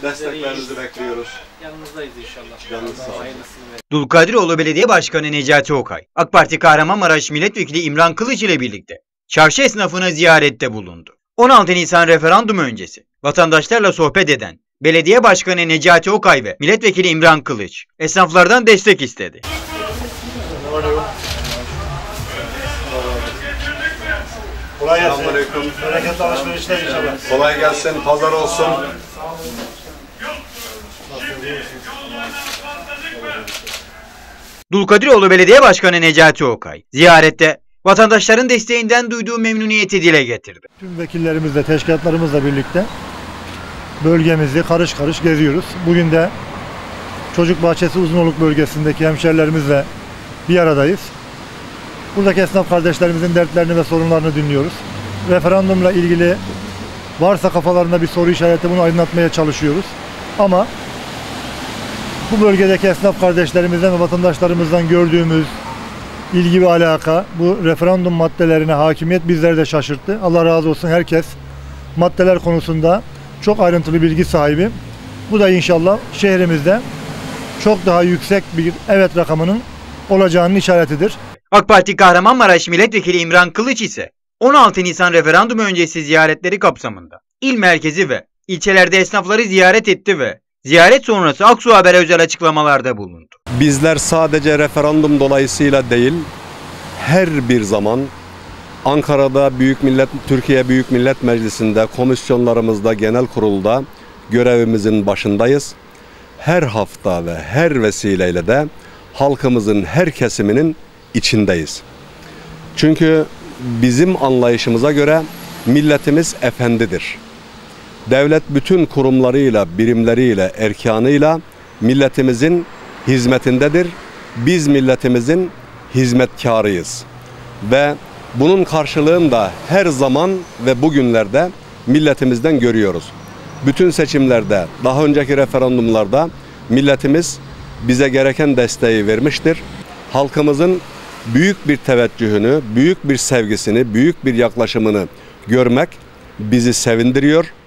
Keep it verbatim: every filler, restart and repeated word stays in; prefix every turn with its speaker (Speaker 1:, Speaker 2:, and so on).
Speaker 1: Desteklerinizi bekliyoruz.
Speaker 2: Yanınızdayız inşallah.
Speaker 1: Canınız sağ olun.
Speaker 3: Dulkadiroğlu Belediye Başkanı Necati Okay, AK Parti Kahramanmaraş Milletvekili İmran Kılıç ile birlikte çarşı esnafına ziyarette bulundu. on altı Nisan referandumu öncesi vatandaşlarla sohbet eden Belediye Başkanı Necati Okay ve Milletvekili İmran Kılıç esnaflardan destek istedi.
Speaker 1: Kolay gelsin. Bereketli alışverişler inşallah. Kolay gelsin, pazar olsun.
Speaker 3: Dulkadiroğlu Belediye Başkanı Necati Okay, ziyarette vatandaşların desteğinden duyduğu memnuniyeti dile getirdi.
Speaker 4: Tüm vekillerimizle, teşkilatlarımızla birlikte bölgemizi karış karış geziyoruz. Bugün de Çocuk Bahçesi Uzunoluk bölgesindeki hemşerilerimizle bir aradayız. Buradaki esnaf kardeşlerimizin dertlerini ve sorunlarını dinliyoruz. Referandumla ilgili varsa kafalarında bir soru işareti, bunu aydınlatmaya çalışıyoruz. Ama bu bölgedeki esnaf kardeşlerimizden ve vatandaşlarımızdan gördüğümüz ilgi ve alaka, bu referandum maddelerine hakimiyet bizleri de şaşırttı. Allah razı olsun, herkes maddeler konusunda çok ayrıntılı bilgi sahibi. Bu da inşallah şehrimizde çok daha yüksek bir evet rakamının olacağının işaretidir.
Speaker 3: AK Parti Kahramanmaraş Milletvekili İmran Kılıç ise on altı Nisan referandumu öncesi ziyaretleri kapsamında il merkezi ve ilçelerde esnafları ziyaret etti ve ziyaret sonrası Aksu Haber'e özel açıklamalarda bulundu.
Speaker 5: Bizler sadece referandum dolayısıyla değil, her bir zaman Ankara'da Büyük Millet, Türkiye Büyük Millet Meclisi'nde, komisyonlarımızda, genel kurulda görevimizin başındayız. Her hafta ve her vesileyle de halkımızın her kesiminin içindeyiz. Çünkü bizim anlayışımıza göre milletimiz efendidir. Devlet bütün kurumlarıyla, birimleriyle, erkanıyla milletimizin hizmetindedir. Biz milletimizin hizmetkarıyız. Ve bunun karşılığını da her zaman ve bugünlerde milletimizden görüyoruz. Bütün seçimlerde, daha önceki referandumlarda milletimiz bize gereken desteği vermiştir. Halkımızın büyük bir teveccühünü, büyük bir sevgisini, büyük bir yaklaşımını görmek bizi sevindiriyor.